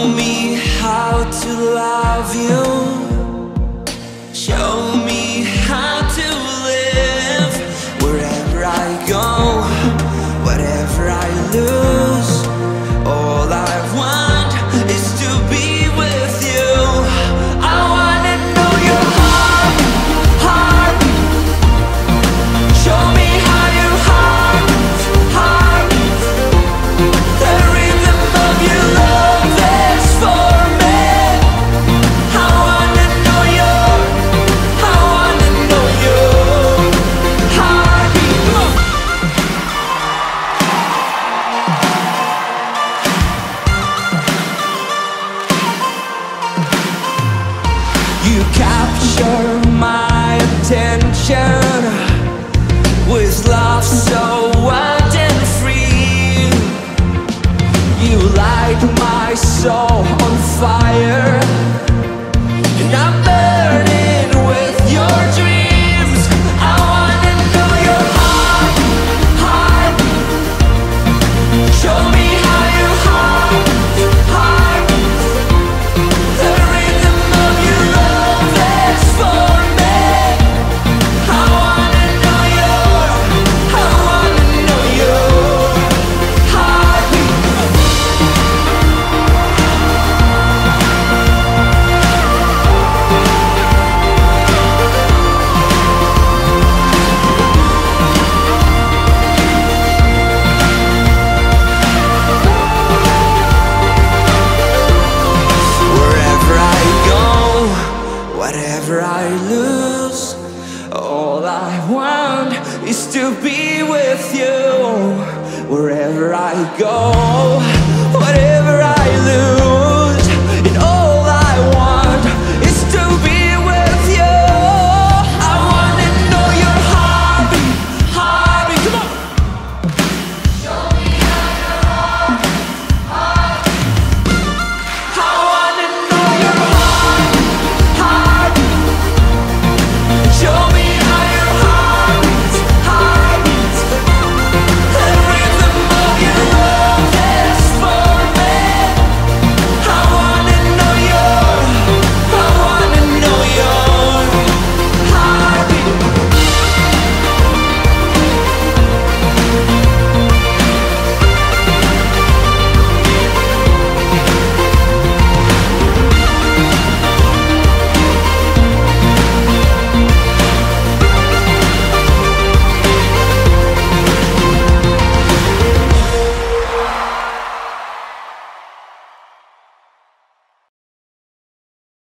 me how to love you. Show me how to live. Wherever I go, whatever I lose, all I want is to be with you. I wanna know your heart, heart. Show me how you heart, heart. The rhythm of your love is for me. I wanna know your, I wanna know your heartbeat. You capture my attention with love so wild and free. You light my soul on fire, and I'm